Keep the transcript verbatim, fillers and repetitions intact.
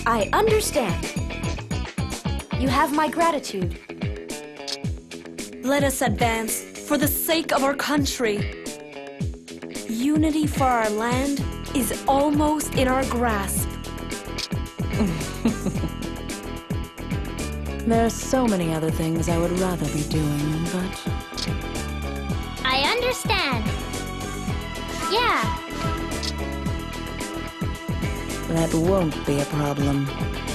I understand. You have my gratitude. Let us advance for the sake of our country. Unity for our land is almost in our grasp. There are so many other things I would rather be doing, but... I understand. Yeah. that won't be a problem.